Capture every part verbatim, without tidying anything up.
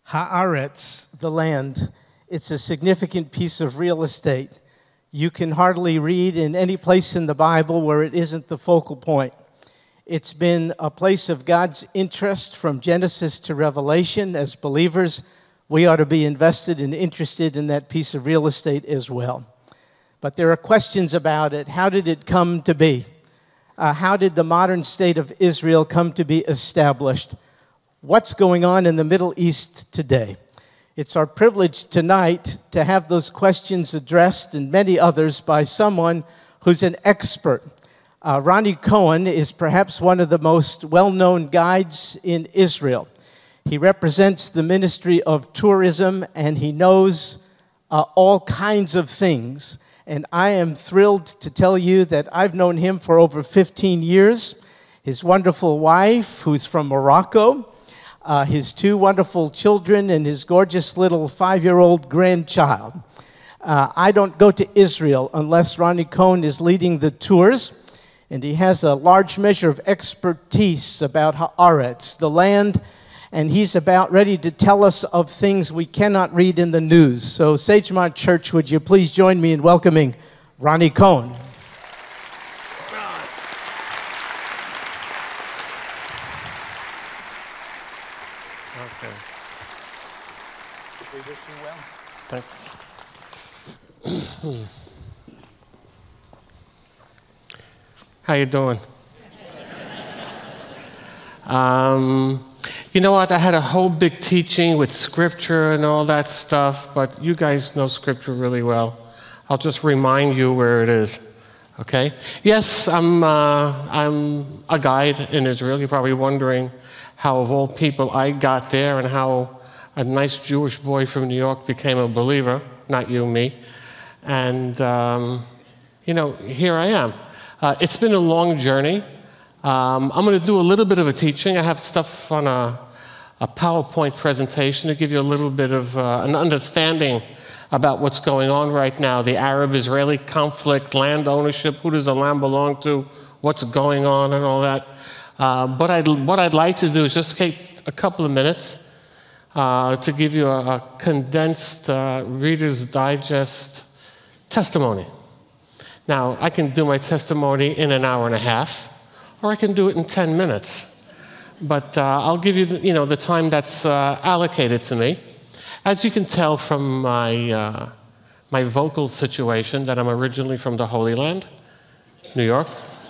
Haaretz, the land. It's a significant piece of real estate. You can hardly read in any place in the Bible where it isn't the focal point. It's been a place of God's interest from Genesis to Revelation. As believers, we ought to be invested and interested in that piece of real estate as well. But there are questions about it. How did it come to be? Uh, how did the modern state of Israel come to be established? What's going on in the Middle East today? It's our privilege tonight to have those questions addressed and many others by someone who's an expert. Uh, Ronnie Cohen is perhaps one of the most well-known guides in Israel. He represents the Ministry of Tourism, and he knows uh, all kinds of things. And I am thrilled to tell you that I've known him for over fifteen years. His wonderful wife, who's from Morocco, uh, his two wonderful children, and his gorgeous little five-year-old grandchild. Uh, I don't go to Israel unless Ronnie Cohen is leading the tours. And he has a large measure of expertise about Haaretz, the land, and he's about ready to tell us of things we cannot read in the news. So, Sagemont Church, would you please join me in welcoming Ronnie Cohen? Okay. We wish you well. Thanks. How you doing? um, you know what? I had a whole big teaching with scripture and all that stuff, but you guys know scripture really well. I'll just remind you where it is. Okay? Yes, I'm uh, I'm a guide in Israel. You're probably wondering how, of all people, I got there and how a nice Jewish boy from New York became a believer. Not you, me. And um, you know, here I am. Uh, it's been a long journey. Um, I'm going to do a little bit of a teaching. I have stuff on a, a PowerPoint presentation to give you a little bit of uh, an understanding about what's going on right now. The Arab-Israeli conflict, land ownership, who does the land belong to, what's going on and all that. Uh, but I'd, what I'd like to do is just take a couple of minutes uh, to give you a, a condensed uh, Reader's Digest testimony. Now, I can do my testimony in an hour and a half, or I can do it in ten minutes. But uh, I'll give you, the, you know, the time that's uh, allocated to me. As you can tell from my, uh, my vocal situation, that I'm originally from the Holy Land, New York.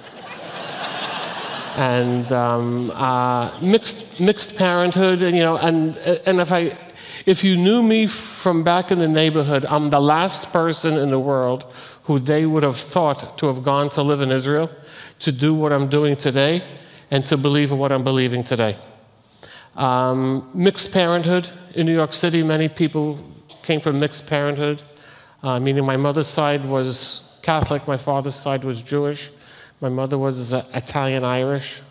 and um, uh, mixed, mixed parenthood, and, you know, and, and if, I, if you knew me from back in the neighborhood, I'm the last person in the world who they would have thought to have gone to live in Israel, to do what I'm doing today, and to believe in what I'm believing today. Um, mixed parenthood in New York City, many people came from mixed parenthood, uh, meaning my mother's side was Catholic, my father's side was Jewish, my mother was uh, Italian-Irish,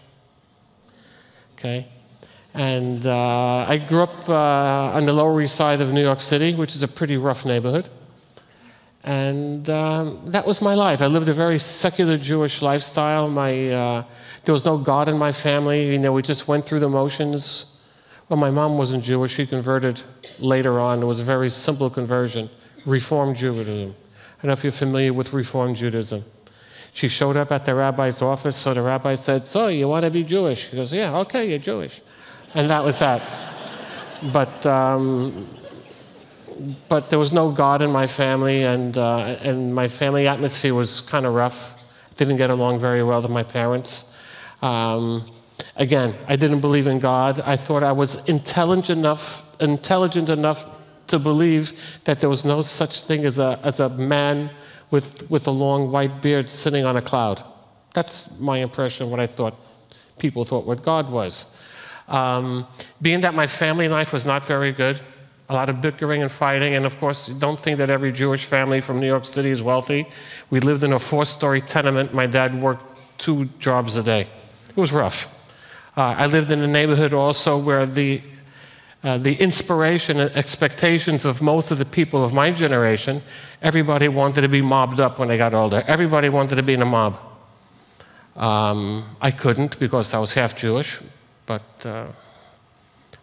okay? And uh, I grew up uh, on the Lower East Side of New York City, which is a pretty rough neighborhood. And um, that was my life. I lived a very secular Jewish lifestyle. My, uh, there was no God in my family. You know, we just went through the motions. Well, my mom wasn't Jewish. She converted later on. It was a very simple conversion, Reform Judaism. I don't know if you're familiar with Reform Judaism. She showed up at the rabbi's office, so the rabbi said, "So, you want to be Jewish?" She goes, "Yeah, okay, you're Jewish." And that was that. But... Um, But there was no God in my family, and, uh, and my family atmosphere was kind of rough. Didn't get along very well with my parents. Um, again, I didn't believe in God. I thought I was intelligent enough, intelligent enough to believe that there was no such thing as a, as a man with, with a long white beard sitting on a cloud. That's my impression of what I thought people thought what God was. Um, being that my family life was not very good, a lot of bickering and fighting, and of course, don't think that every Jewish family from New York City is wealthy. We lived in a four-story tenement. My dad worked two jobs a day. It was rough. Uh, I lived in a neighborhood also where the, uh, the inspiration and expectations of most of the people of my generation, everybody wanted to be mobbed up when they got older. Everybody wanted to be in a mob. Um, I couldn't because I was half Jewish, but uh,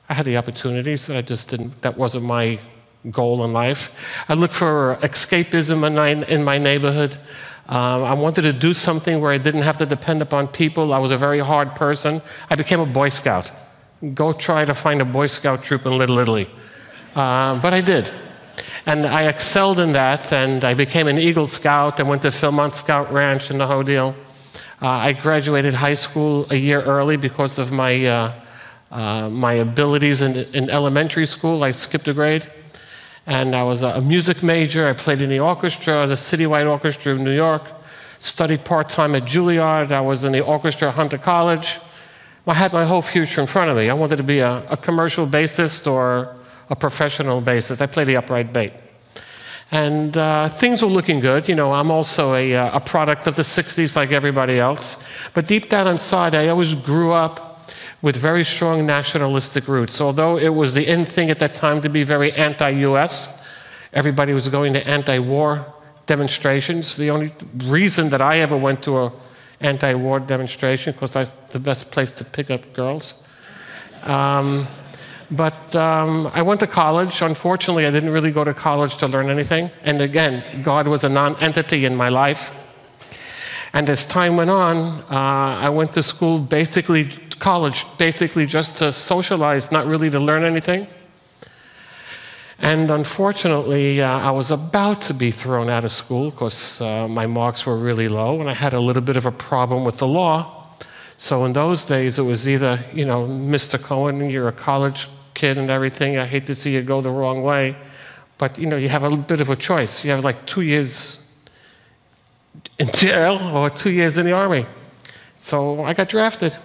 I had the opportunities, I just didn't, that wasn't my goal in life. I looked for escapism in my, in my neighborhood. Um, I wanted to do something where I didn't have to depend upon people. I was a very hard person. I became a Boy Scout. Go try to find a Boy Scout troop in Little Italy. Uh, but I did. And I excelled in that, and I became an Eagle Scout. I went to Philmont Scout Ranch and the whole deal. Uh, I graduated high school a year early because of my, uh, uh, my abilities in, in elementary school. I skipped a grade. And I was a music major. I played in the orchestra, the Citywide Orchestra of New York. Studied part-time at Juilliard. I was in the orchestra at Hunter College. I had my whole future in front of me. I wanted to be a, a commercial bassist or a professional bassist. I played the upright bass. And uh, things were looking good. You know, I'm also a, a product of the sixties like everybody else. But deep down inside, I always grew up with very strong nationalistic roots. Although it was the in thing at that time to be very anti-U S, everybody was going to anti-war demonstrations. The only reason that I ever went to an anti-war demonstration, because that's the best place to pick up girls. Um, but um, I went to college. Unfortunately, I didn't really go to college to learn anything. And again, God was a non-entity in my life. And as time went on, uh, I went to school, basically, college, basically just to socialize, not really to learn anything. And unfortunately, uh, I was about to be thrown out of school because uh, my marks were really low, and I had a little bit of a problem with the law. So in those days, it was either, you know, Mister Cohen, you're a college kid and everything. I hate to see you go the wrong way. But, you know, you have a bit of a choice. You have like two years in jail or two years in the Army. So I got drafted.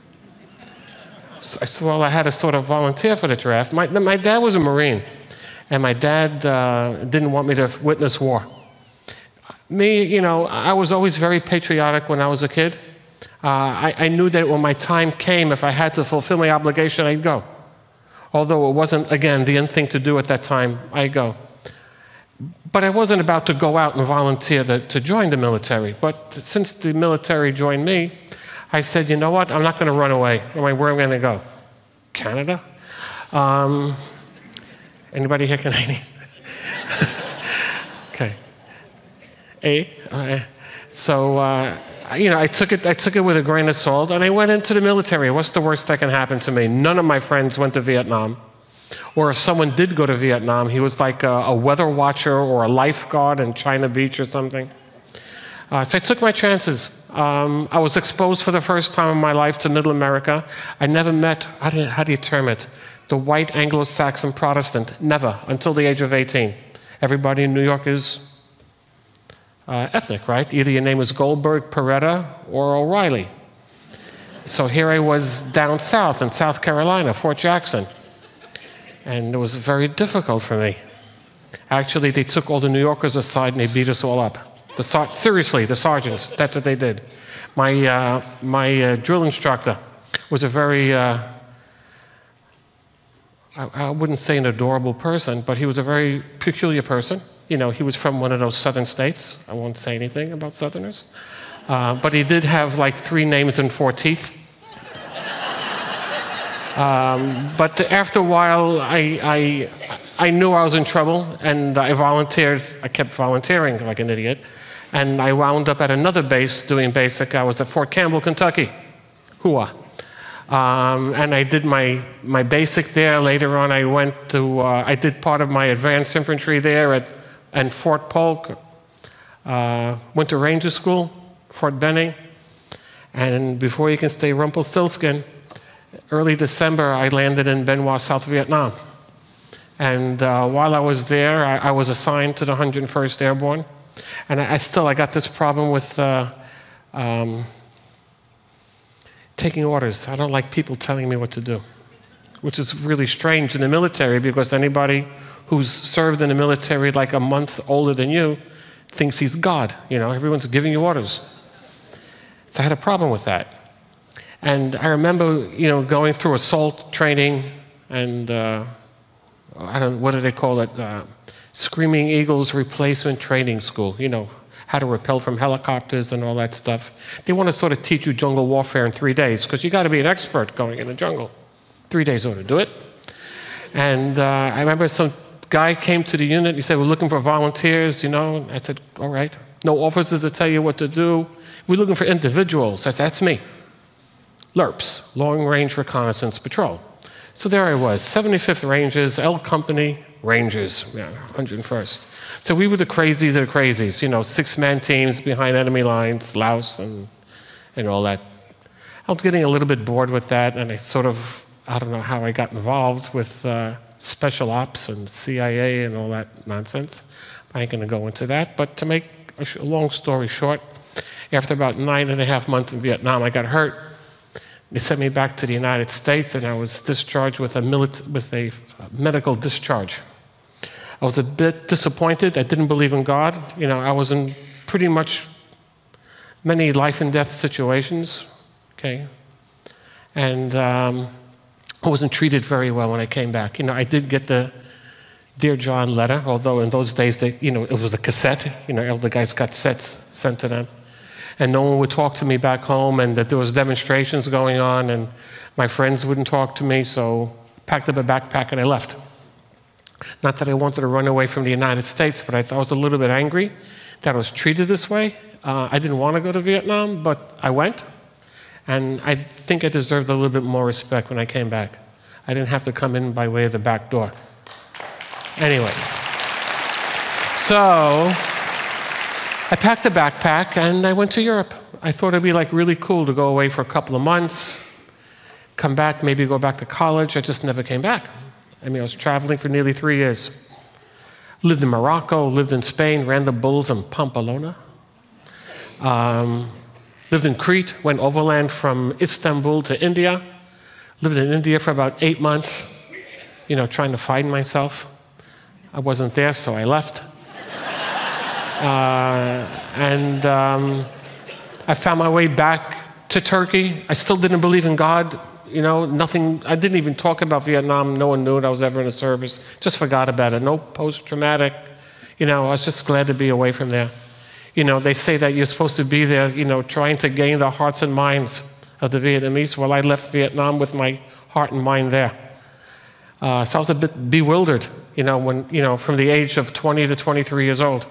So, well, I had to sort of volunteer for the draft. My, my dad was a Marine, and my dad uh, didn't want me to witness war. Me, you know, I was always very patriotic when I was a kid. Uh, I, I knew that when my time came, if I had to fulfill my obligation, I'd go. Although it wasn't, again, the in thing to do at that time, I'd go. But I wasn't about to go out and volunteer to, to join the military. But since the military joined me, I said, you know what, I'm not going to run away. Where am I going to go? Canada? Um, anybody here Canadian? Okay. A. Uh, so, uh, you know, I took it. I took it with a grain of salt, and I went into the military. What's the worst that can happen to me? None of my friends went to Vietnam. Or if someone did go to Vietnam, he was like a, a weather watcher or a lifeguard in China Beach or something. Uh, so I took my chances. Um, I was exposed for the first time in my life to Middle America. I never met, how do you, how do you term it, the white Anglo-Saxon Protestant. Never, until the age of eighteen. Everybody in New York is uh, ethnic, right? Either your name is Goldberg, Peretta, or O'Reilly. So here I was down south in South Carolina, Fort Jackson. And it was very difficult for me. Actually, they took all the New Yorkers aside and they beat us all up. The seriously, the sergeants, that's what they did. My, uh, my uh, drill instructor was a very, uh, I, I wouldn't say an adorable person, but he was a very peculiar person. You know, he was from one of those southern states. I won't say anything about southerners. Uh, but he did have like three names and four teeth. Um, but after a while, I, I, I knew I was in trouble, and I volunteered. I kept volunteering like an idiot. And I wound up at another base doing basic. I was at Fort Campbell, Kentucky. Hooah. Um, and I did my, my basic there. Later on, I went to, uh, I did part of my advanced infantry there at and Fort Polk. Uh, went to Ranger School, Fort Benning. And before you can stay Rumpelstiltskin, early December, I landed in Benoit, South Vietnam. And uh, while I was there, I, I was assigned to the one hundred first Airborne. And I, I still, I got this problem with uh, um, taking orders. I don't like people telling me what to do, which is really strange in the military, because anybody who's served in the military like a month older than you thinks he's God. You know, everyone's giving you orders. So I had a problem with that. And I remember, you know, going through assault training and, uh, I don't know, what do they call it? Uh, Screaming Eagles Replacement Training School, you know, how to rappel from helicopters and all that stuff. They want to sort of teach you jungle warfare in three days, because you got to be an expert going in the jungle. Three days ought to do it. And uh, I remember some guy came to the unit. He said, we're looking for volunteers, you know. I said, all right. No officers to tell you what to do. We're looking for individuals. I said, that's me. LRPS, Long Range Reconnaissance Patrol. So there I was, seventy-fifth Rangers, L Company Rangers, yeah, one hundred first. So we were the crazies of the crazies, you know, six-man teams behind enemy lines, Laos and, and all that. I was getting a little bit bored with that, and I sort of, I don't know how I got involved with uh, special ops and C I A and all that nonsense. I ain't gonna go into that, but to make a, sh a long story short, after about nine and a half months in Vietnam, I got hurt. They sent me back to the United States, and I was discharged with a, with a medical discharge. I was a bit disappointed. I didn't believe in God. You know, I was in pretty much many life and death situations, okay? And um, I wasn't treated very well when I came back. You know, I did get the Dear John letter, although in those days, they, you know, it was a cassette. You know, elder guys got sets sent to them. And no one would talk to me back home, and that there was demonstrations going on, and my friends wouldn't talk to me, so I packed up a backpack and I left. Not that I wanted to run away from the United States, but I thought I was a little bit angry that I was treated this way. Uh, I didn't want to go to Vietnam, but I went, and I think I deserved a little bit more respect when I came back. I didn't have to come in by way of the back door. Anyway, so I packed a backpack and I went to Europe. I thought it'd be like really cool to go away for a couple of months, come back, maybe go back to college. I just never came back. I mean, I was traveling for nearly three years. Lived in Morocco, lived in Spain, ran the bulls in Pamplona. Um, lived in Crete, went overland from Istanbul to India. Lived in India for about eight months, you know, trying to find myself. I wasn't there, so I left. Uh, and um, I found my way back to Turkey. I still didn't believe in God, you know, nothing. I didn't even talk about Vietnam. No one knew I was ever in a service. Just forgot about it. No post-traumatic. You know, I was just glad to be away from there. You know, they say that you're supposed to be there, you know, trying to gain the hearts and minds of the Vietnamese. Well, I left Vietnam with my heart and mind there. Uh, so I was a bit bewildered, you know, when, you know, from the age of twenty to twenty-three years old.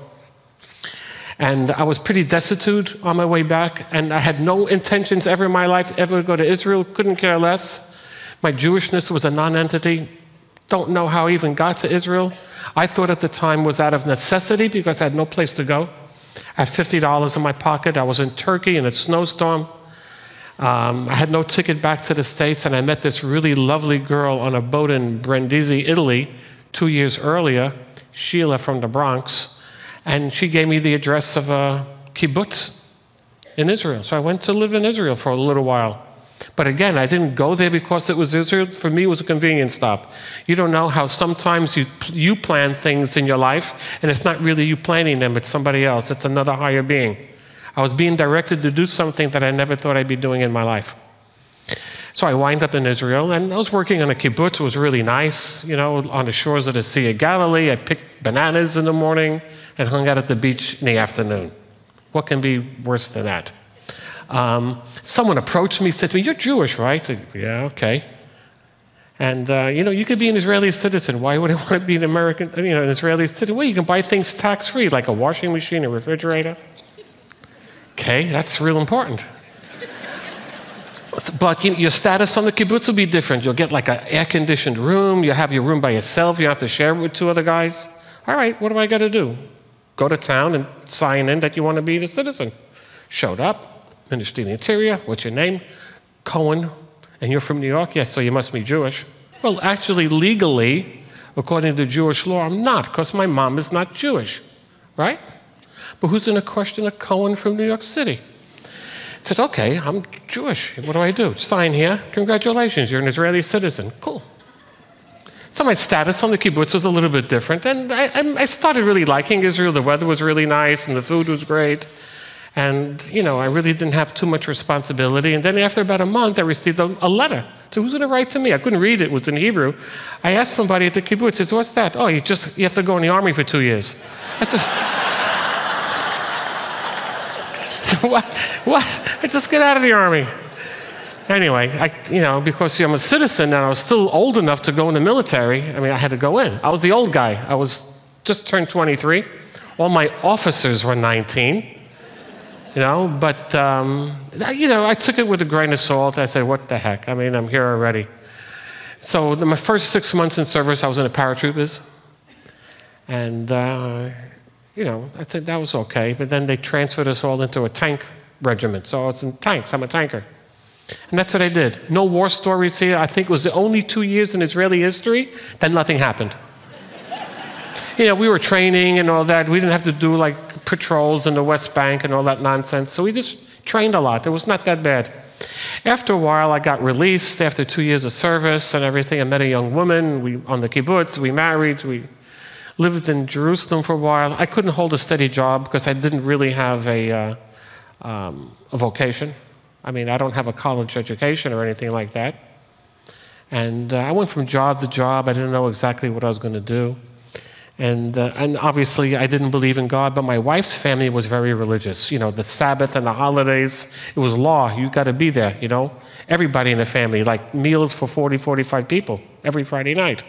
And I was pretty destitute on my way back, and I had no intentions ever in my life ever to go to Israel, couldn't care less. My Jewishness was a non-entity. Don't know how I even got to Israel. I thought at the time was out of necessity because I had no place to go. I had fifty dollars in my pocket. I was in Turkey in a snowstorm. Um, I had no ticket back to the States, and I met this really lovely girl on a boat in Brindisi, Italy, two years earlier, Sheila from the Bronx. And she gave me the address of a kibbutz in Israel. So I went to live in Israel for a little while. But again, I didn't go there because it was Israel. For me, it was a convenience stop. You don't know how sometimes you, you plan things in your life, and it's not really you planning them, it's somebody else. It's another higher being. I was being directed to do something that I never thought I'd be doing in my life. So I wind up in Israel, and I was working on a kibbutz. It was really nice, you know, on the shores of the Sea of Galilee. I picked bananas in the morning and hung out at the beach in the afternoon. What can be worse than that? Um, someone approached me, said to me, "You're Jewish, right?" I said, "Yeah, okay." And, uh, you know, you could be an Israeli citizen. Why would I want to be an American, you know, an Israeli citizen? Well, you can buy things tax-free, like a washing machine, a refrigerator. Okay, that's real important. But you know, your status on the kibbutz will be different. You'll get like an air-conditioned room. You'll have your room by yourself. You have to share it with two other guys. All right, what do I got to do? Go to town and sign in that you want to be a citizen. Showed up, Ministry of the Interior. What's your name? Cohen. And you're from New York? Yes, so you must be Jewish. Well, actually, legally, according to Jewish law, I'm not, because my mom is not Jewish, right? But who's going to question a Cohen from New York City? I said, okay, I'm Jewish. What do I do? Sign here. Congratulations, you're an Israeli citizen. Cool. So my status on the kibbutz was a little bit different, and I, I started really liking Israel. The weather was really nice, and the food was great. And, you know, I really didn't have too much responsibility. And then after about a month, I received a, a letter. So who's going to write to me? I couldn't read it. It was in Hebrew. I asked somebody at the kibbutz, I said, what's that? Oh, you just you have to go in the army for two years. I said, so what? What? I just get out of the army. Anyway, I, you know, because I'm a citizen and I was still old enough to go in the military, I mean, I had to go in. I was the old guy. I was just turned twenty-three. All my officers were nineteen, you know, but, um, you know, I took it with a grain of salt. I said, what the heck? I mean, I'm here already. So my first six months in service, I was in the paratroopers. And, uh, you know, I think that was okay. But then they transferred us all into a tank regiment. So I was in tanks. I'm a tanker. And that's what I did. No war stories here. I think it was the only two years in Israeli history that nothing happened. You know, we were training and all that. We didn't have to do like patrols in the West Bank and all that nonsense. So we just trained a lot. It was not that bad. After a while, I got released after two years of service and everything. I met a young woman we, on the kibbutz. We married. We lived in Jerusalem for a while. I couldn't hold a steady job because I didn't really have a, uh, um, a vocation. I mean, I don't have a college education or anything like that. And uh, I went from job to job. I didn't know exactly what I was going to do. And, uh, and obviously, I didn't believe in God, but my wife's family was very religious. You know, the Sabbath and the holidays, it was law. You got to be there, you know. Everybody in the family, like meals for forty, forty-five people every Friday night.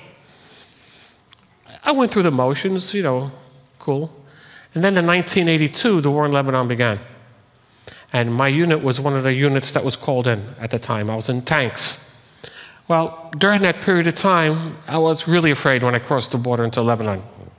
I went through the motions, you know, cool. And then in nineteen eighty-two, the war in Lebanon began. And my unit was one of the units that was called in at the time. I was in tanks. Well, during that period of time, I was really afraid when I crossed the border into Lebanon.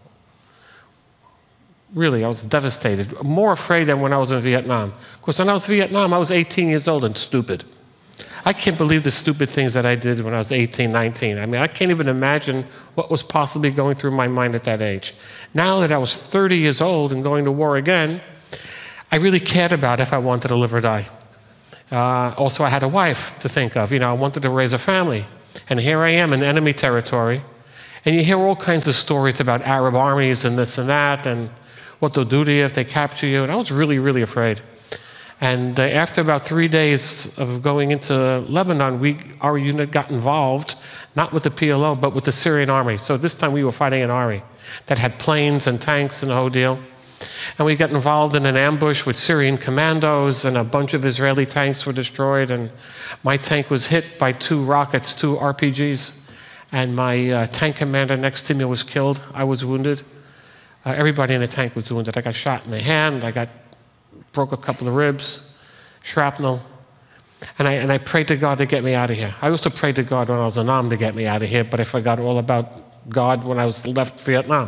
Really, I was devastated. More afraid than when I was in Vietnam. Because when I was in Vietnam, I was eighteen years old and stupid. I can't believe the stupid things that I did when I was eighteen, nineteen. I mean, I can't even imagine what was possibly going through my mind at that age. Now that I was thirty years old and going to war again, I really cared about if I wanted to live or die. Uh, also, I had a wife to think of. You know, I wanted to raise a family. And here I am in enemy territory. And you hear all kinds of stories about Arab armies and this and that, and what they'll do to you if they capture you. And I was really, really afraid. And uh, after about three days of going into Lebanon, we, our unit got involved, not with the P L O, but with the Syrian army. So this time we were fighting an army that had planes and tanks and the whole deal. And we got involved in an ambush with Syrian commandos, and a bunch of Israeli tanks were destroyed. And my tank was hit by two rockets, two R P Gs. And my uh, tank commander next to me was killed. I was wounded. Uh, everybody in the tank was wounded. I got shot in the hand. I got broke a couple of ribs, shrapnel. And I, and I prayed to God to get me out of here. I also prayed to God when I was in Nam to get me out of here, but I forgot all about God when I was left Vietnam.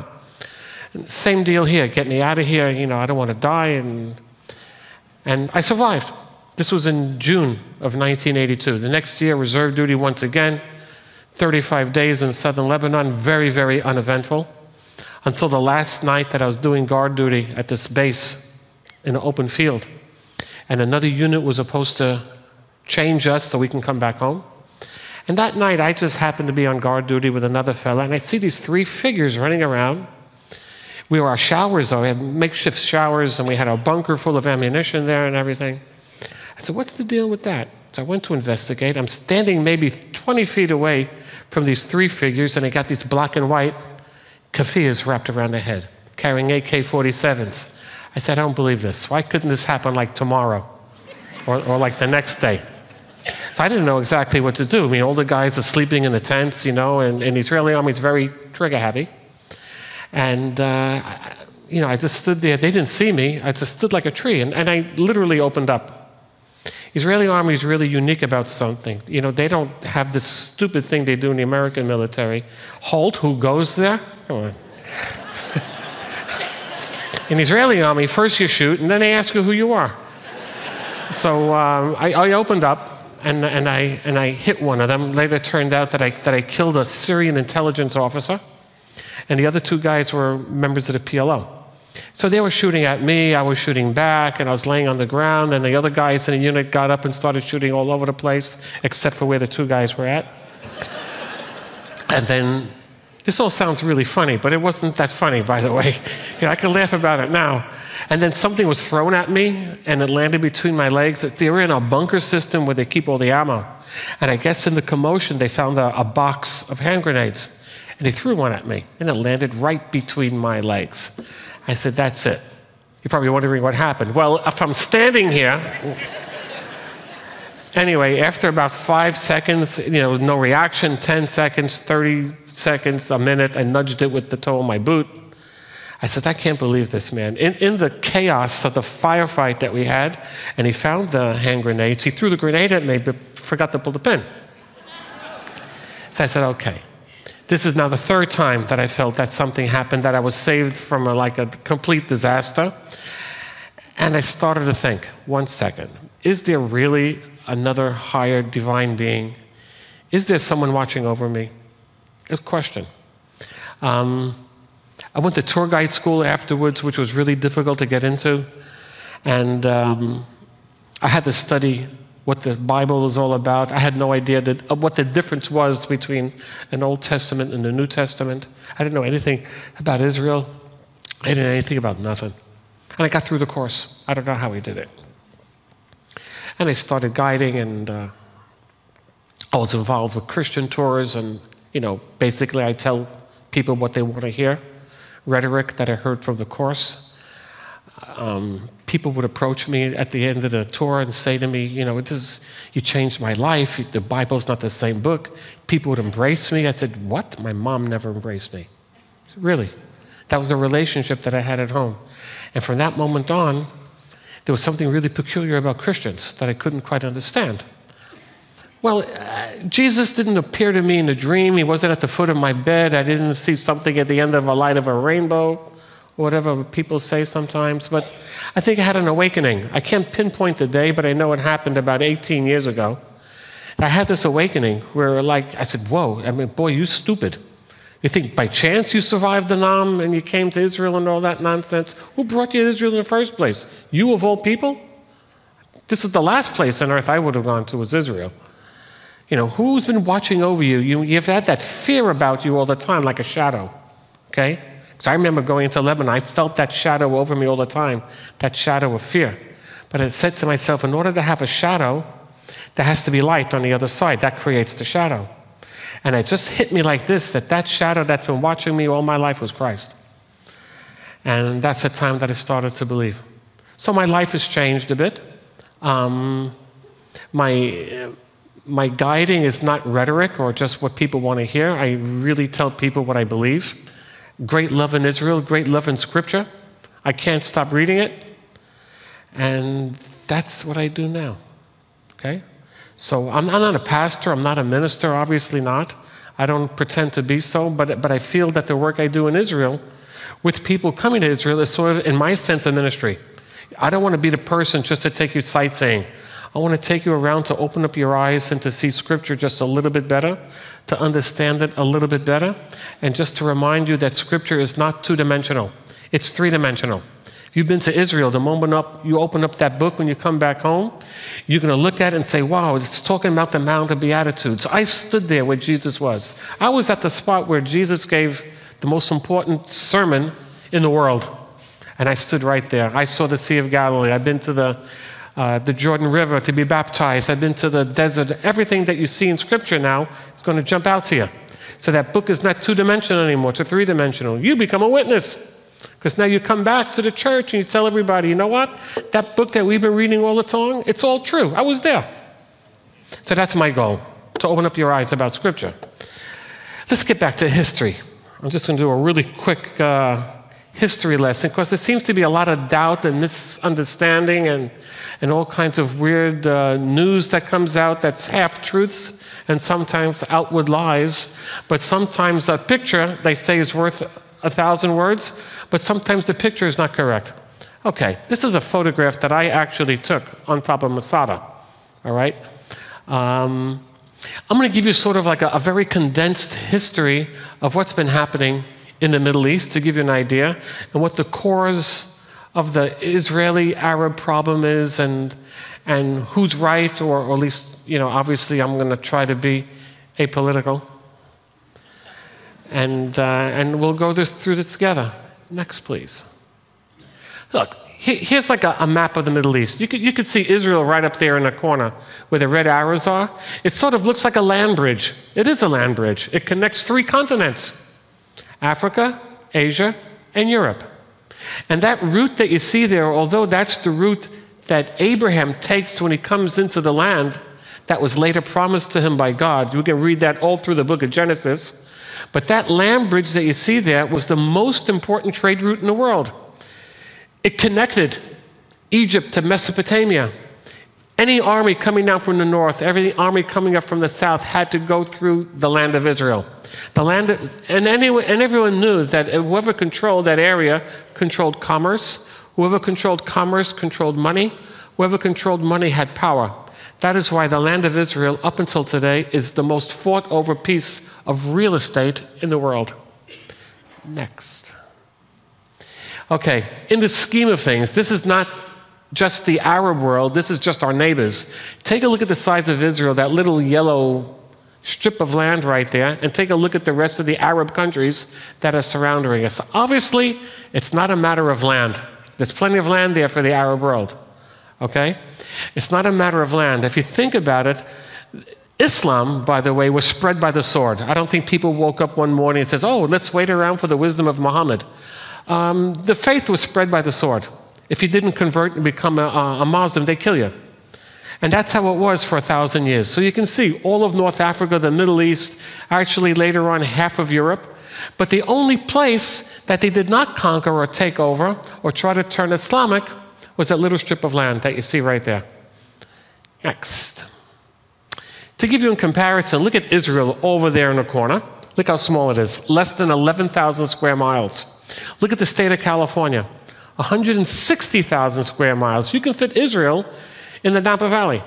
Same deal here, get me out of here, you know, I don't want to die, and, and I survived. This was in June of nineteen eighty-two. The next year, reserve duty once again, thirty-five days in southern Lebanon, very, very uneventful, until the last night that I was doing guard duty at this base in an open field. And another unit was supposed to change us so we can come back home. And that night, I just happened to be on guard duty with another fella, and I see these three figures running around. We were our showers, though. We had makeshift showers, and we had our bunker full of ammunition there and everything. I said, what's the deal with that? So I went to investigate. I'm standing maybe twenty feet away from these three figures, and they got these black and white keffiyehs wrapped around their head, carrying A K forty-sevens. I said, I don't believe this. Why couldn't this happen like tomorrow or, or like the next day? So I didn't know exactly what to do. I mean, all the guys are sleeping in the tents, you know, and, and the Israeli army is very trigger-happy. And, uh, you know, I just stood there. They didn't see me. I just stood like a tree, and, and I literally opened up. Israeli army is really unique about something. You know, they don't have this stupid thing they do in the American military. Halt, who goes there? Come on. In the Israeli army, first you shoot, and then they ask you who you are. So um, I, I opened up, and, and, I, and I hit one of them. Later it turned out that I, that I killed a Syrian intelligence officer. And the other two guys were members of the P L O. So they were shooting at me, I was shooting back, and I was laying on the ground, and the other guys in the unit got up and started shooting all over the place, except for where the two guys were at. And then, this all sounds really funny, but it wasn't that funny, by the way. You know, I can laugh about it now. And then something was thrown at me, and it landed between my legs. They were in a bunker system where they keep all the ammo. And I guess in the commotion, they found a, a box of hand grenades. And he threw one at me, and it landed right between my legs. I said, that's it. You're probably wondering what happened. Well, if I'm standing here, Anyway, after about five seconds, you know, no reaction, ten seconds, thirty seconds, a minute, I nudged it with the toe of my boot. I said, I can't believe this, man. In, in the chaos of the firefight that we had, and he found the hand grenades, he threw the grenade at me, but forgot to pull the pin. So I said, okay. This is now the third time that I felt that something happened, that I was saved from a, like a complete disaster. And I started to think, one second, is there really another higher divine being? Is there someone watching over me? It's a question. Um, I went to tour guide school afterwards, which was really difficult to get into. And um, I had to study what the Bible is all about. I had no idea that, uh, what the difference was between an Old Testament and the New Testament. I didn't know anything about Israel. I didn't know anything about nothing. And I got through the course. I don't know how we did it. And I started guiding, and uh, I was involved with Christian tours, and, you know, basically I tell people what they want to hear, rhetoric that I heard from the course. Um, people would approach me at the end of the tour and say to me, you know, this is, you changed my life. The Bible's not the same book. People would embrace me. I said, what? My mom never embraced me. Really? That was the relationship that I had at home. And from that moment on, there was something really peculiar about Christians that I couldn't quite understand. Well, uh, Jesus didn't appear to me in a dream. He wasn't at the foot of my bed. I didn't see something at the end of a light of a rainbow, or whatever people say sometimes. But I think I had an awakening. I can't pinpoint the day, but I know it happened about eighteen years ago. And I had this awakening where, like, I said, whoa, I mean, boy, you stupid. You think by chance you survived the Nam and you came to Israel and all that nonsense? Who brought you to Israel in the first place? You of all people? This is the last place on earth I would have gone to, was Israel. You know, who's been watching over you? you? You've had that fear about you all the time, like a shadow, okay? Because I remember going into Lebanon, I felt that shadow over me all the time, that shadow of fear. But I said to myself, in order to have a shadow, there has to be light on the other side. That creates the shadow. And it just hit me like this, that that shadow that's been watching me all my life was Christ. And that's the time that I started to believe. So my life has changed a bit. Um, my, my guiding is not rhetoric or just what people want to hear. I really tell people what I believe. Great love in Israel, great love in Scripture. I can't stop reading it. And that's what I do now, okay? So I'm not a pastor, I'm not a minister, obviously not. I don't pretend to be so, but, but I feel that the work I do in Israel with people coming to Israel is sort of, in my sense, a ministry. I don't want to be the person just to take you sightseeing. I want to take you around to open up your eyes and to see Scripture just a little bit better, to understand it a little bit better, and just to remind you that Scripture is not two-dimensional. It's three-dimensional. If you've been to Israel, the moment up, you open up that book when you come back home, you're going to look at it and say, wow, it's talking about the Mount of Beatitudes. I stood there where Jesus was. I was at the spot where Jesus gave the most important sermon in the world. And I stood right there. I saw the Sea of Galilee. I've been to the, uh, the Jordan River to be baptized. I've been to the desert. Everything that you see in Scripture now is going to jump out to you. So that book is not two-dimensional anymore. It's a three-dimensional. You become a witness. Because now you come back to the church and you tell everybody, you know what? That book that we've been reading all the time, it's all true. I was there. So that's my goal, to open up your eyes about Scripture. Let's get back to history. I'm just going to do a really quick uh, history lesson, because there seems to be a lot of doubt and misunderstanding and, and all kinds of weird uh, news that comes out that's half-truths and sometimes outward lies. But sometimes a picture, they say, is worth a thousand words, but sometimes the picture is not correct. Okay, this is a photograph that I actually took on top of Masada, all right? Um, I'm going to give you sort of like a, a very condensed history of what's been happening in the Middle East to give you an idea, and what the cause of the Israeli-Arab problem is, and, and who's right, or, or at least, you know, obviously I'm going to try to be apolitical. And, uh, and we'll go this, through this together. Next, please. Look, he, here's like a, a map of the Middle East. You could, you could see Israel right up there in the corner where the red arrows are. It sort of looks like a land bridge. It is a land bridge. It connects three continents: Africa, Asia, and Europe. And that route that you see there, although that's the route that Abraham takes when he comes into the land, that was later promised to him by God. You can read that all through the book of Genesis. But that land bridge that you see there was the most important trade route in the world. It connected Egypt to Mesopotamia. Any army coming down from the north, every army coming up from the south had to go through the land of Israel. The land, and, anyone, and everyone knew that whoever controlled that area controlled commerce. Whoever controlled commerce controlled money. Whoever controlled money had power. That is why the land of Israel, up until today, is the most fought over piece of real estate in the world. Next. Okay, in the scheme of things, this is not just the Arab world, this is just our neighbors. Take a look at the size of Israel, that little yellow strip of land right there, and take a look at the rest of the Arab countries that are surrounding us. Obviously, it's not a matter of land. There's plenty of land there for the Arab world, okay? It's not a matter of land. If you think about it, Islam, by the way, was spread by the sword. I don't think people woke up one morning and says, oh, let's wait around for the wisdom of Muhammad. Um, the faith was spread by the sword. If you didn't convert and become a, a Muslim, they kill you. And that's how it was for a thousand years. So you can see all of North Africa, the Middle East, actually later on half of Europe. But the only place that they did not conquer or take over or try to turn Islamic was that little strip of land that you see right there. Next. To give you a comparison, look at Israel over there in the corner. Look how small it is, less than eleven thousand square miles. Look at the state of California, one hundred sixty thousand square miles. You can fit Israel in the Napa Valley.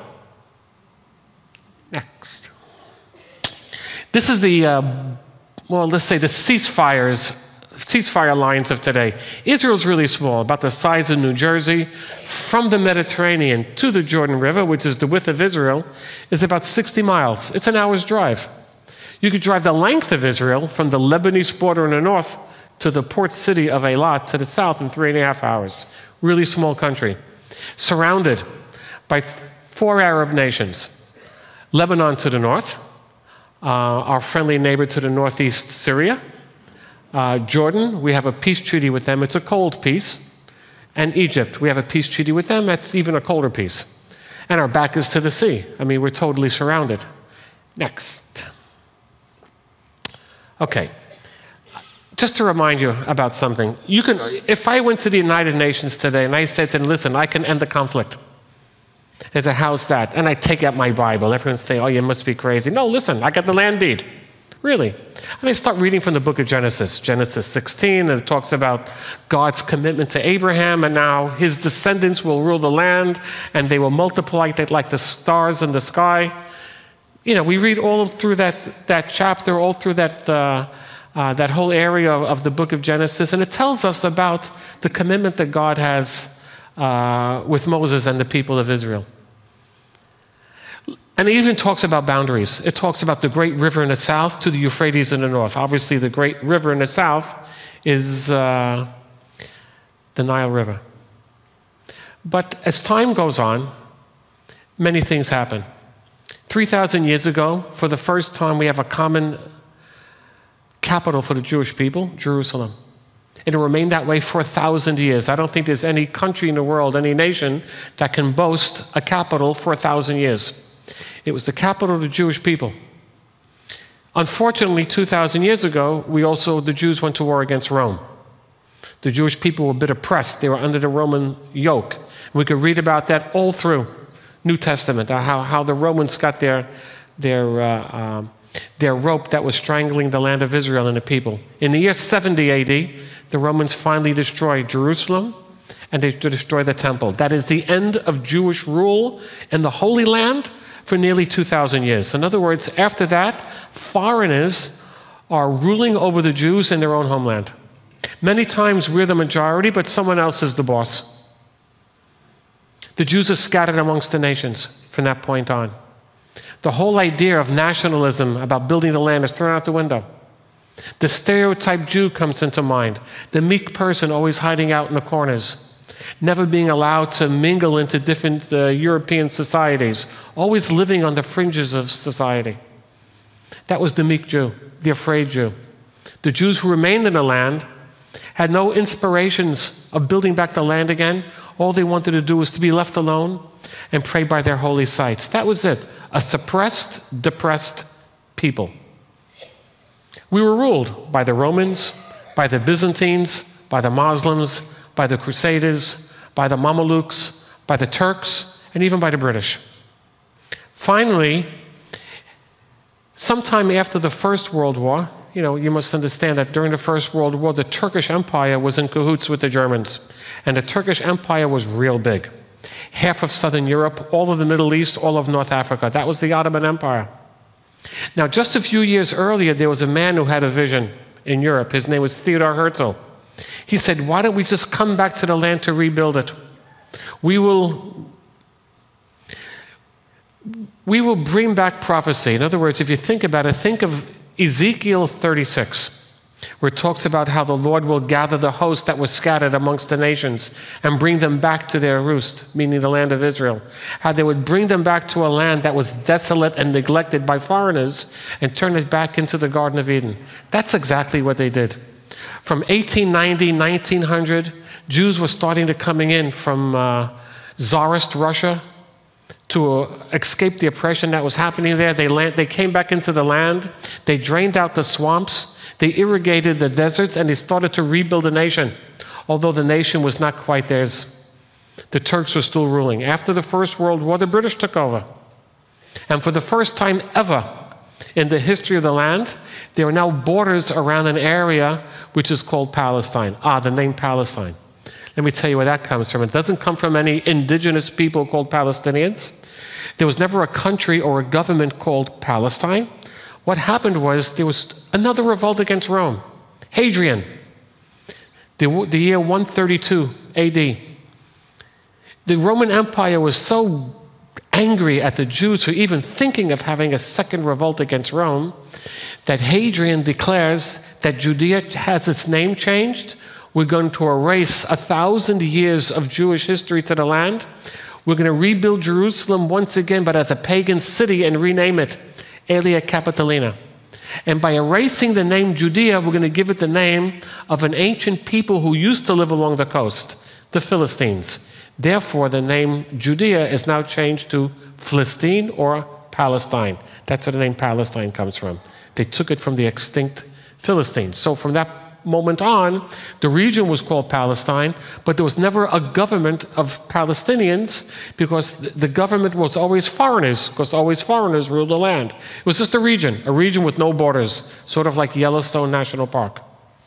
Next. This is the, uh, well, let's say the ceasefires, ceasefire lines of today. Israel's really small, about the size of New Jersey. From the Mediterranean to the Jordan River, which is the width of Israel, is about sixty miles. It's an hour's drive. You could drive the length of Israel from the Lebanese border in the north to the port city of Eilat to the south in three and a half hours. Really small country. Surrounded by four Arab nations. Lebanon to the north, uh, our friendly neighbor to the northeast, Syria. Uh, Jordan, we have a peace treaty with them. It's a cold peace. And Egypt, we have a peace treaty with them. That's even a colder peace. And our back is to the sea. I mean, we're totally surrounded. Next. Okay. Just to remind you about something. You can, if I went to the United Nations today and I said to them, listen, I can end the conflict. They say, how's that? And I take out my Bible. Everyone's saying, oh, you must be crazy. No, listen, I got the land deed. Really. And I start reading from the book of Genesis, Genesis sixteen, and it talks about God's commitment to Abraham, and now his descendants will rule the land, and they will multiply like the stars in the sky. You know, we read all through that, that chapter, all through that, uh, uh, that whole area of, of the book of Genesis, and it tells us about the commitment that God has uh, with Moses and the people of Israel. And it even talks about boundaries. It talks about the great river in the south to the Euphrates in the north. Obviously, the great river in the south is uh, the Nile River. But as time goes on, many things happen. three thousand years ago, for the first time, we have a common capital for the Jewish people, Jerusalem. It'll remain that way for a thousand years. I don't think there's any country in the world, any nation, that can boast a capital for a thousand years. It was the capital of the Jewish people. Unfortunately, two thousand years ago, we also, the Jews went to war against Rome. The Jewish people were a bit oppressed. They were under the Roman yoke. We could read about that all through New Testament, how, how the Romans got their, their, uh, um, their rope that was strangling the land of Israel and the people. In the year seventy A D, the Romans finally destroyed Jerusalem, and they destroyed the temple. That is the end of Jewish rule in the Holy Land for nearly two thousand years. In other words, after that, foreigners are ruling over the Jews in their own homeland. Many times we're the majority, but someone else is the boss. The Jews are scattered amongst the nations from that point on. The whole idea of nationalism about building the land is thrown out the window. The stereotype Jew comes into mind. The meek person always hiding out in the corners. Never being allowed to mingle into different uh, European societies, always living on the fringes of society. That was the meek Jew, the afraid Jew. The Jews who remained in the land had no inspirations of building back the land again. All they wanted to do was to be left alone, and pray by their holy sites. That was it. A suppressed, depressed people. We were ruled by the Romans, by the Byzantines, by the Muslims, by the Crusaders, by the Mamelukes, by the Turks, and even by the British. Finally, sometime after the First World War, you know, you must understand that during the First World War, the Turkish Empire was in cahoots with the Germans. And the Turkish Empire was real big. Half of Southern Europe, all of the Middle East, all of North Africa. That was the Ottoman Empire. Now, just a few years earlier, there was a man who had a vision in Europe. His name was Theodor Herzl. He said, why don't we just come back to the land to rebuild it? We will, we will bring back prophecy. In other words, if you think about it, think of Ezekiel thirty-six, where it talks about how the Lord will gather the host that was scattered amongst the nations and bring them back to their roost, meaning the land of Israel. How they would bring them back to a land that was desolate and neglected by foreigners and turn it back into the Garden of Eden. That's exactly what they did. From eighteen ninety, nineteen hundred, Jews were starting to coming in from uh, Tsarist Russia to uh, escape the oppression that was happening there. They, land, they came back into the land. They drained out the swamps. They irrigated the deserts, and they started to rebuild a nation, although the nation was not quite theirs. The Turks were still ruling. After the First World War, the British took over. And for the first time ever in the history of the land, there are now borders around an area which is called Palestine. Ah, the name Palestine. Let me tell you where that comes from. It doesn't come from any indigenous people called Palestinians. There was never a country or a government called Palestine. What happened was there was another revolt against Rome. Hadrian, the, the year one thirty-two A D. The Roman Empire was so angry at the Jews for even thinking of having a second revolt against Rome that Hadrian declares that Judea has its name changed. We're going to erase a thousand years of Jewish history to the land. We're going to rebuild Jerusalem once again, but as a pagan city, and rename it Aelia Capitolina. And by erasing the name Judea, we're going to give it the name of an ancient people who used to live along the coast, the Philistines. Therefore, the name Judea is now changed to Philistine or Palestine. That's where the name Palestine comes from. They took it from the extinct Philistines. So from that moment on, the region was called Palestine, but there was never a government of Palestinians because the government was always foreigners, because always foreigners ruled the land. It was just a region, a region with no borders, sort of like Yellowstone National Park.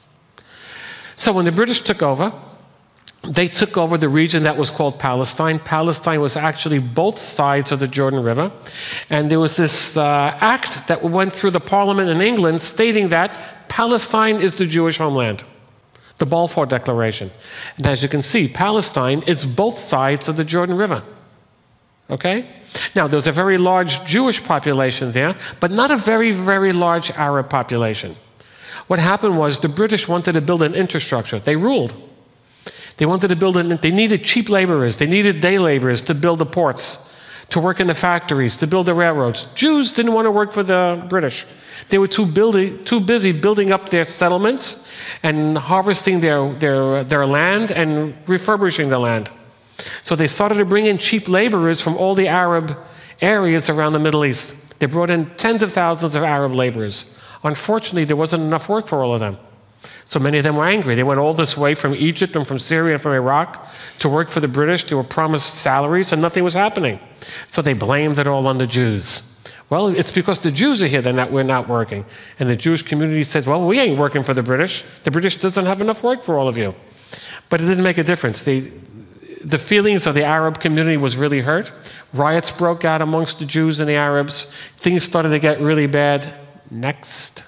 So when the British took over, they took over the region that was called Palestine. Palestine was actually both sides of the Jordan River. And there was this uh, act that went through the parliament in England stating that Palestine is the Jewish homeland, the Balfour Declaration. And as you can see, Palestine is both sides of the Jordan River. Okay? Now, there's a very large Jewish population there, but not a very, very large Arab population. What happened was the British wanted to build an infrastructure. They ruled. They wanted to build it. They needed cheap laborers. They needed day laborers to build the ports, to work in the factories, to build the railroads. Jews didn't want to work for the British. They were too, building, too busy building up their settlements and harvesting their, their, their land and refurbishing the land. So they started to bring in cheap laborers from all the Arab areas around the Middle East. They brought in tens of thousands of Arab laborers. Unfortunately, there wasn't enough work for all of them. So many of them were angry. They went all this way from Egypt and from Syria and from Iraq to work for the British. They were promised salaries and nothing was happening. So they blamed it all on the Jews. Well, it's because the Jews are here that we're not working. And the Jewish community said, well, we ain't working for the British. The British doesn't have enough work for all of you. But it didn't make a difference. The, the feelings of the Arab community was really hurt. Riots broke out amongst the Jews and the Arabs. Things started to get really bad. Next.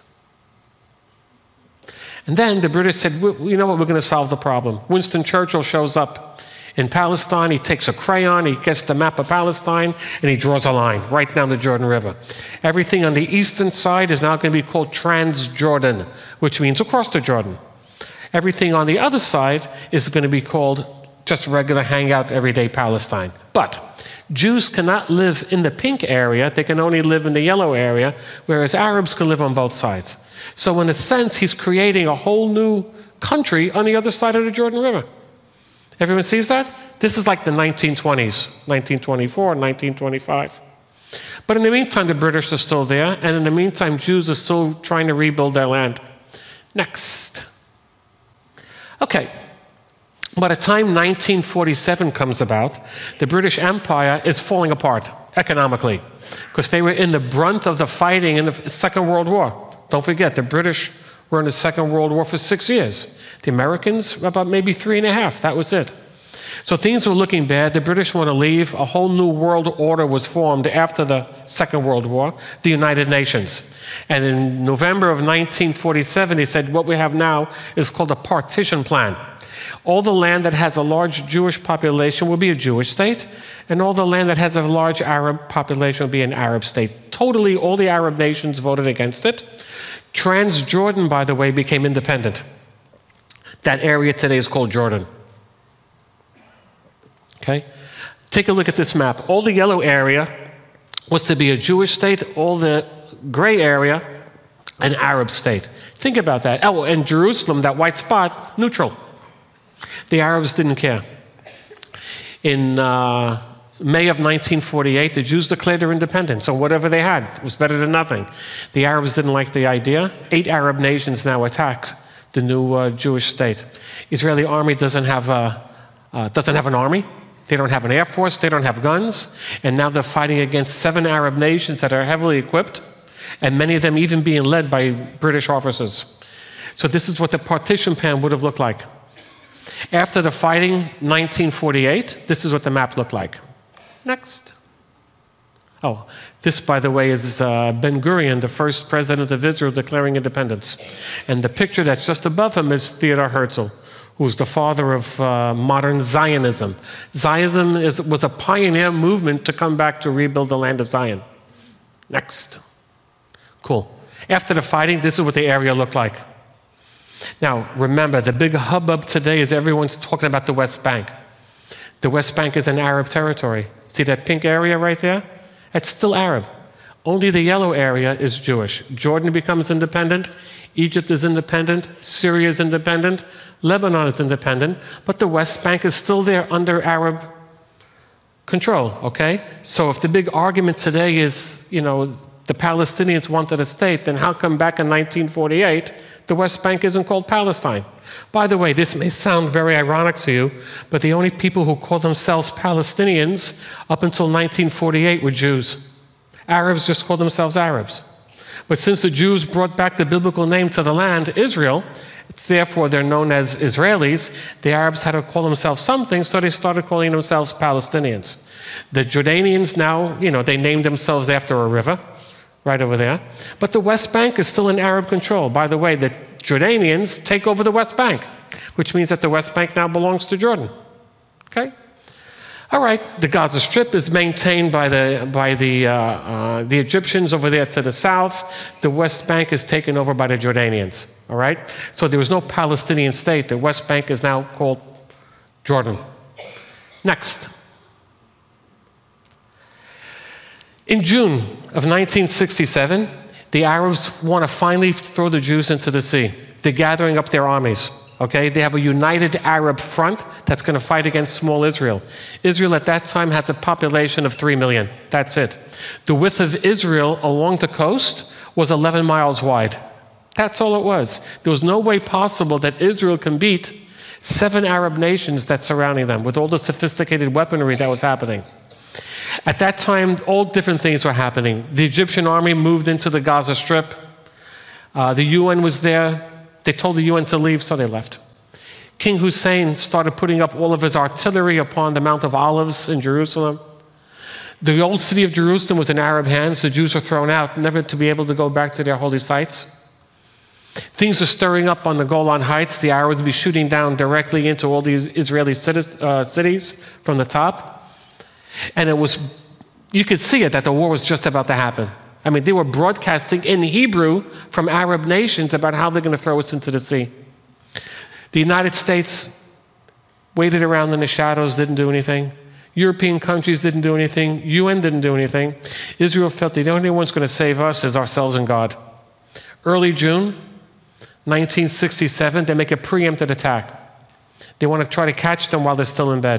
And then the British said, you know what, we're going to solve the problem. Winston Churchill shows up in Palestine. He takes a crayon, he gets the map of Palestine, and he draws a line right down the Jordan River. Everything on the eastern side is now going to be called Transjordan, which means across the Jordan. Everything on the other side is going to be called just regular hangout, everyday Palestine. But Jews cannot live in the pink area. They can only live in the yellow area, whereas Arabs can live on both sides. So in a sense, he's creating a whole new country on the other side of the Jordan River. Everyone sees that? This is like the nineteen twenties, nineteen twenty-four, nineteen twenty-five. But in the meantime, the British are still there, and in the meantime, Jews are still trying to rebuild their land. Next. Okay. By the time nineteen forty-seven comes about, the British Empire is falling apart economically because they were in the brunt of the fighting in the Second World War. Don't forget, the British were in the Second World War for six years. The Americans, about maybe three and a half. That was it. So things were looking bad. The British want to leave. A whole new world order was formed after the Second World War, the United Nations. And in November of nineteen forty-seven, they said what we have now is called a partition plan. All the land that has a large Jewish population will be a Jewish state, and all the land that has a large Arab population will be an Arab state. Totally, all the Arab nations voted against it. Transjordan, by the way, became independent. That area today is called Jordan. Okay? Take a look at this map. All the yellow area was to be a Jewish state, all the gray area, an Arab state. Think about that. Oh, and Jerusalem, that white spot, neutral. The Arabs didn't care. In uh, May of nineteen forty-eight, the Jews declared their independence, so whatever they had was better than nothing. The Arabs didn't like the idea. Eight Arab nations now attack the new uh, Jewish state. Israeli army doesn't have, a, uh, doesn't have an army. They don't have an air force. They don't have guns. And now they're fighting against seven Arab nations that are heavily equipped, and many of them even being led by British officers. So this is what the partition plan would have looked like. After the fighting, nineteen forty-eight, this is what the map looked like. Next. Oh, this, by the way, is uh, Ben-Gurion, the first president of Israel, declaring independence. And the picture that's just above him is Theodor Herzl, who's the father of uh, modern Zionism. Zionism is, was a pioneer movement to come back to rebuild the land of Zion. Next. Cool. After the fighting, this is what the area looked like. Now, remember, the big hubbub today is everyone's talking about the West Bank. The West Bank is an Arab territory. See that pink area right there? It's still Arab. Only the yellow area is Jewish. Jordan becomes independent. Egypt is independent. Syria is independent. Lebanon is independent. But the West Bank is still there under Arab control, okay? So if the big argument today is, you know, the Palestinians wanted a state, then how come back in nineteen forty-eight the West Bank isn't called Palestine? By the way, this may sound very ironic to you, but the only people who called themselves Palestinians up until nineteen forty-eight were Jews. Arabs just called themselves Arabs. But since the Jews brought back the biblical name to the land, Israel, it's therefore they're known as Israelis, the Arabs had to call themselves something, so they started calling themselves Palestinians. The Jordanians now, you know, they named themselves after a river, right over there. But the West Bank is still in Arab control. By the way, the Jordanians take over the West Bank, which means that the West Bank now belongs to Jordan. Okay? All right, the Gaza Strip is maintained by the, by the, uh, uh, the Egyptians over there to the south. The West Bank is taken over by the Jordanians. All right? So there was no Palestinian state. The West Bank is now called Jordan. Next. In June of nineteen sixty-seven, the Arabs want to finally throw the Jews into the sea. They're gathering up their armies, okay? They have a united Arab front that's going to fight against small Israel. Israel at that time has a population of three million. That's it. The width of Israel along the coast was eleven miles wide. That's all it was. There was no way possible that Israel can beat seven Arab nations that's surrounding them with all the sophisticated weaponry that was happening. At that time, all different things were happening. The Egyptian army moved into the Gaza Strip. Uh, the U N was there. They told the U N to leave, so they left. King Hussein started putting up all of his artillery upon the Mount of Olives in Jerusalem. The old city of Jerusalem was in Arab hands. The Jews were thrown out, never to be able to go back to their holy sites. Things were stirring up on the Golan Heights. The Arabs would be shooting down directly into all these Israeli cities, uh, cities from the top. And it was, you could see it, that the war was just about to happen. I mean, they were broadcasting in Hebrew from Arab nations about how they're going to throw us into the sea. The United States waited around in the shadows, didn't do anything. European countries didn't do anything. U N didn't do anything. Israel felt the only one's going to save us is ourselves and God. Early June nineteen sixty-seven, they make a preemptive attack. They want to try to catch them while they're still in bed.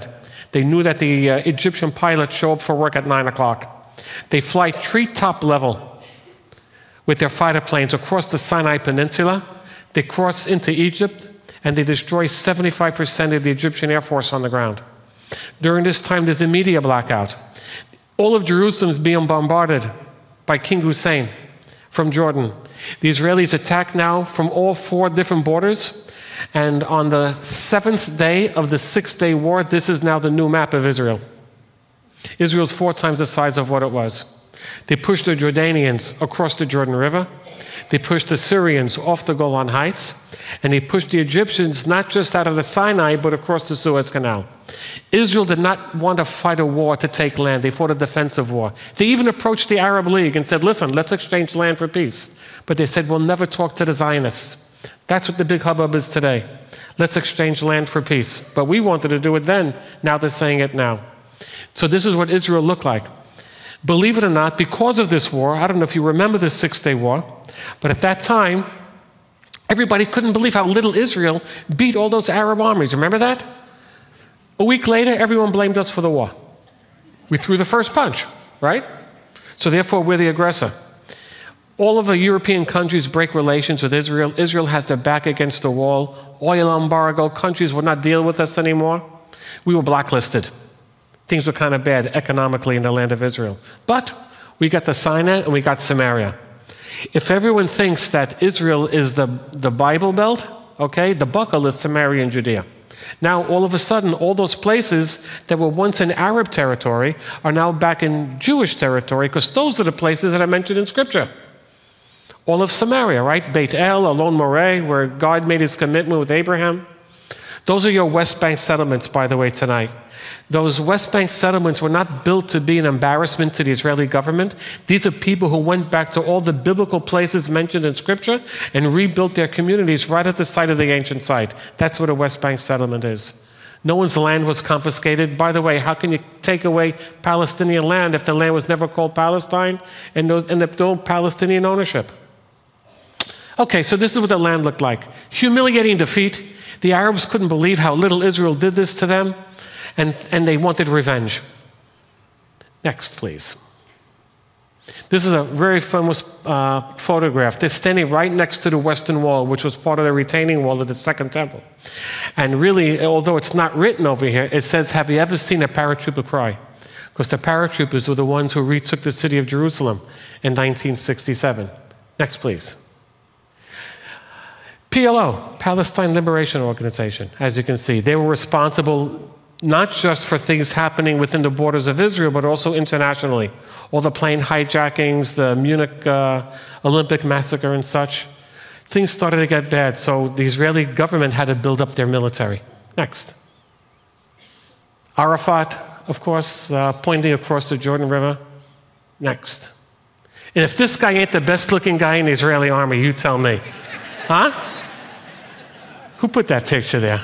They knew that the uh, Egyptian pilots show up for work at nine o'clock. They fly treetop level with their fighter planes across the Sinai Peninsula. They cross into Egypt, and they destroy seventy-five percent of the Egyptian Air Force on the ground. During this time, there's a media blackout. All of Jerusalem is being bombarded by King Hussein from Jordan. The Israelis attack now from all four different borders. And on the seventh day of the six-day war, this is now the new map of Israel. Israel's four times the size of what it was. They pushed the Jordanians across the Jordan River. They pushed the Syrians off the Golan Heights. And they pushed the Egyptians not just out of the Sinai, but across the Suez Canal. Israel did not want to fight a war to take land. They fought a defensive war. They even approached the Arab League and said, listen, let's exchange land for peace. But they said, we'll never talk to the Zionists. That's what the big hubbub is today. Let's exchange land for peace. But we wanted to do it then. Now they're saying it now. So this is what Israel looked like. Believe it or not, because of this war, I don't know if you remember the Six-Day War, but at that time, everybody couldn't believe how little Israel beat all those Arab armies. Remember that? A week later, everyone blamed us for the war. We threw the first punch, right? So therefore, we're the aggressor. All of the European countries break relations with Israel. Israel has their back against the wall. Oil embargo. Countries would not deal with us anymore. We were blacklisted. Things were kind of bad economically in the land of Israel. But we got the Sinai and we got Samaria. If everyone thinks that Israel is the, the Bible Belt, okay, the buckle is Samaria and Judea. Now, all of a sudden, all those places that were once in Arab territory are now back in Jewish territory, because those are the places that are mentioned in Scripture. All of Samaria, right? Beit El, Alon Moreh, where God made his commitment with Abraham. Those are your West Bank settlements, by the way, tonight. Those West Bank settlements were not built to be an embarrassment to the Israeli government. These are people who went back to all the biblical places mentioned in Scripture and rebuilt their communities right at the site of the ancient site. That's what a West Bank settlement is. No one's land was confiscated. By the way, how can you take away Palestinian land if the land was never called Palestine and there was no Palestinian ownership? Okay, so this is what the land looked like. Humiliating defeat. The Arabs couldn't believe how little Israel did this to them, and, and they wanted revenge. Next, please. This is a very famous uh, photograph. They're standing right next to the Western Wall, which was part of the retaining wall of the Second Temple. And really, although it's not written over here, it says, have you ever seen a paratrooper cry? Because the paratroopers were the ones who retook the city of Jerusalem in nineteen sixty-seven. Next, please. P L O, Palestine Liberation Organization, as you can see. They were responsible not just for things happening within the borders of Israel, but also internationally. All the plane hijackings, the Munich uh, Olympic massacre and such. Things started to get bad, so the Israeli government had to build up their military. Next. Arafat, of course, uh, pointing across the Jordan River. Next. And if this guy ain't the best-looking guy in the Israeli army, you tell me. Huh? Who put that picture there?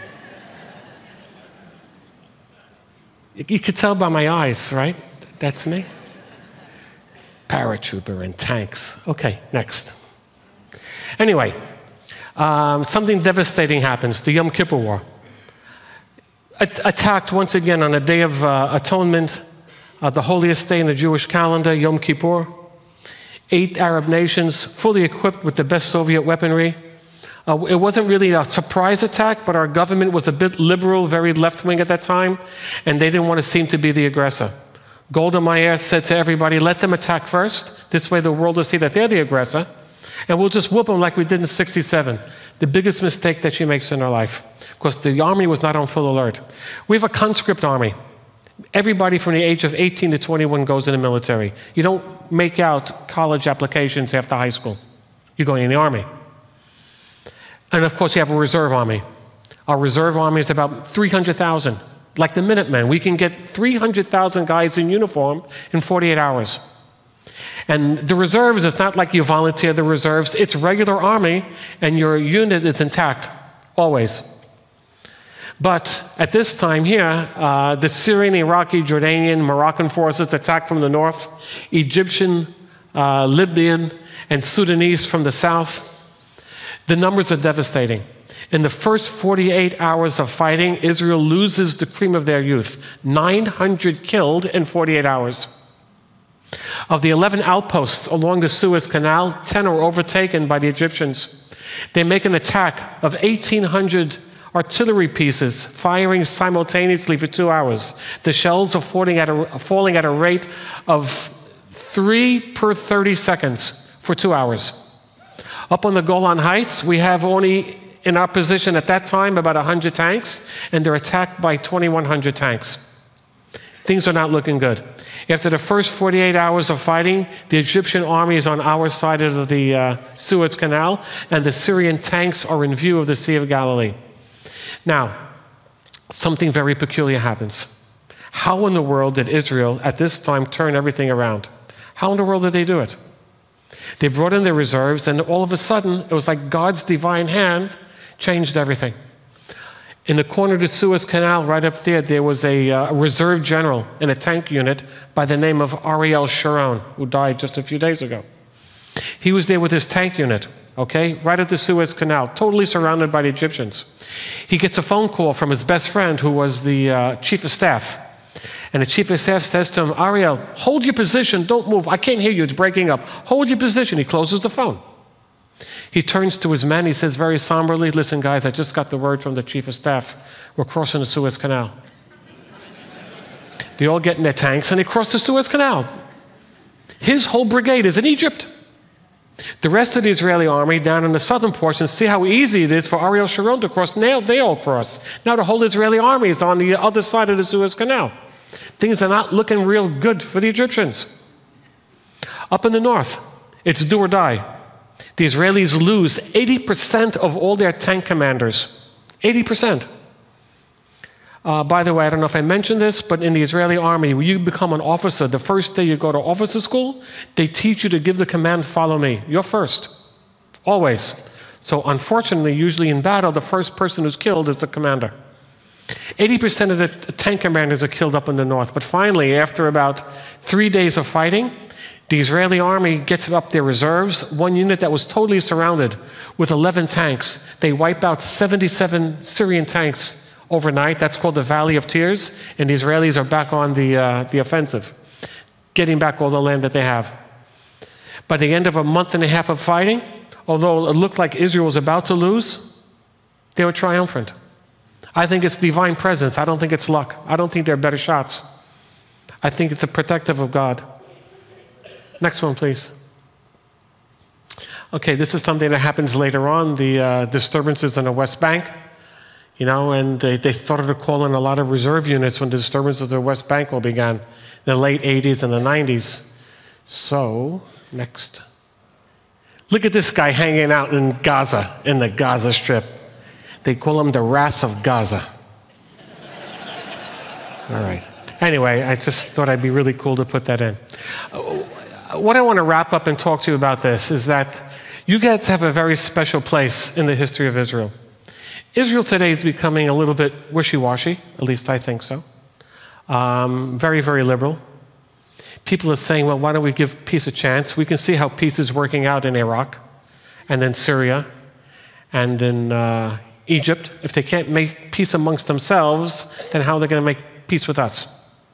You could tell by my eyes, right? That's me. Paratrooper and tanks. Okay, next. Anyway, um, something devastating happens, the Yom Kippur War. At attacked once again on a day of uh, atonement, uh, the holiest day in the Jewish calendar, Yom Kippur. Eight Arab nations fully equipped with the best Soviet weaponry. Uh, it wasn't really a surprise attack, but our government was a bit liberal, very left-wing at that time, and they didn't want to seem to be the aggressor. Golda Meir said to everybody, let them attack first. This way the world will see that they're the aggressor, and we'll just whoop them like we did in sixty-seven. The biggest mistake that she makes in her life, because the army was not on full alert. We have a conscript army. Everybody from the age of eighteen to twenty-one goes in the military. You don't make out college applications after high school. You're going in the army. And of course, you have a reserve army. Our reserve army is about three hundred thousand. Like the Minutemen, we can get three hundred thousand guys in uniform in forty-eight hours. And the reserves, it's not like you volunteer the reserves. It's regular army, and your unit is intact, always. But at this time here, uh, the Syrian, Iraqi, Jordanian, Moroccan forces attack from the north, Egyptian, uh, Libyan, and Sudanese from the south. The numbers are devastating. In the first forty-eight hours of fighting, Israel loses the cream of their youth. nine hundred killed in forty-eight hours. Of the eleven outposts along the Suez Canal, ten are overtaken by the Egyptians. They make an attack of eighteen hundred artillery pieces, firing simultaneously for two hours. The shells are falling at a, falling at a rate of three per thirty seconds for two hours. Up on the Golan Heights, we have only in our position at that time about one hundred tanks, and they're attacked by twenty-one hundred tanks. Things are not looking good. After the first forty-eight hours of fighting, the Egyptian army is on our side of the uh, Suez Canal, and the Syrian tanks are in view of the Sea of Galilee. Now, something very peculiar happens. How in the world did Israel at this time turn everything around? How in the world did they do it? They brought in their reserves, and all of a sudden, it was like God's divine hand changed everything. In the corner of the Suez Canal, right up there, there was a uh, reserve general in a tank unit by the name of Ariel Sharon, who died just a few days ago. He was there with his tank unit, okay, right at the Suez Canal, totally surrounded by the Egyptians. He gets a phone call from his best friend, who was the uh, chief of staff. And the chief of staff says to him, Ariel, hold your position, don't move. I can't hear you, it's breaking up. Hold your position. He closes the phone. He turns to his men, he says very somberly, listen guys, I just got the word from the chief of staff. We're crossing the Suez Canal. They all get in their tanks and they cross the Suez Canal. His whole brigade is in Egypt. The rest of the Israeli army down in the southern portion, see how easy it is for Ariel Sharon to cross. Now they all cross. Now the whole Israeli army is on the other side of the Suez Canal. Things are not looking real good for the Egyptians. Up in the north, it's do or die. The Israelis lose eighty percent of all their tank commanders. eighty percent. Uh, by the way, I don't know if I mentioned this, but in the Israeli army, when you become an officer, the first day you go to officer school, they teach you to give the command, follow me. You're first. Always. So unfortunately, usually in battle, the first person who's killed is the commander. eighty percent of the tank commanders are killed up in the north. But finally, after about three days of fighting, the Israeli army gets up their reserves. One unit that was totally surrounded with eleven tanks. They wipe out seventy-seven Syrian tanks overnight. That's called the Valley of Tears. And the Israelis are back on the, uh, the offensive, getting back all the land that they have. By the end of a month and a half of fighting, although it looked like Israel was about to lose, they were triumphant. I think it's divine presence. I don't think it's luck. I don't think they're better shots. I think it's a protective of God. Next one, please. Okay, this is something that happens later on, the uh, disturbances in the West Bank. You know, and they, they started to call in a lot of reserve units when the disturbances of the West Bank all began in the late eighties and the nineties. So, next. Look at this guy hanging out in Gaza, in the Gaza Strip. They call him the Wrath of Gaza. All right. Anyway, I just thought it'd be really cool to put that in. What I want to wrap up and talk to you about this is that you guys have a very special place in the history of Israel. Israel today is becoming a little bit wishy-washy, at least I think so. Um, very, very liberal. People are saying, well, why don't we give peace a chance? We can see how peace is working out in Iraq and in Syria and in uh, Egypt. If they can't make peace amongst themselves, then how are they going to make peace with us?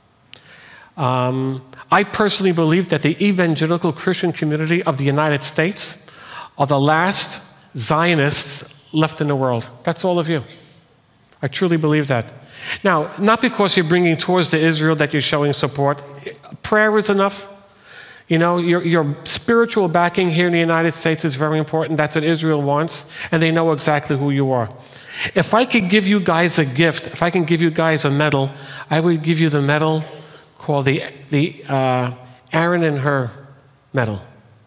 Um, I personally believe that the evangelical Christian community of the United States are the last Zionists left in the world. That's all of you. I truly believe that. Now, not because you're bringing tours to Israel that you're showing support. Prayer is enough. You know, your, your spiritual backing here in the United States is very important. That's what Israel wants, and they know exactly who you are. If I could give you guys a gift, if I can give you guys a medal, I would give you the medal called the, the uh, Aaron and Hur medal.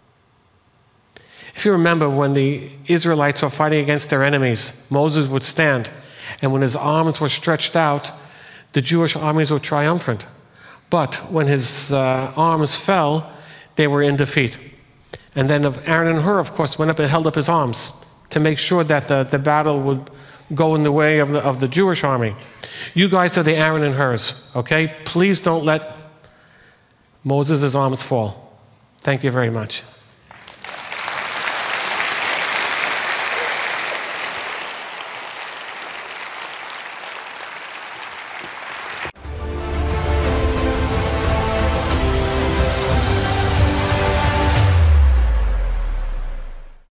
If you remember, when the Israelites were fighting against their enemies, Moses would stand, and when his arms were stretched out, the Jewish armies were triumphant. But when his uh, arms fell, they were in defeat. And then Aaron and Hur, of course, went up and held up his arms to make sure that the, the battle would go in the way of the, of the Jewish army. You guys are the Aaron and Hurs, okay? Please don't let Moses' arms fall. Thank you very much.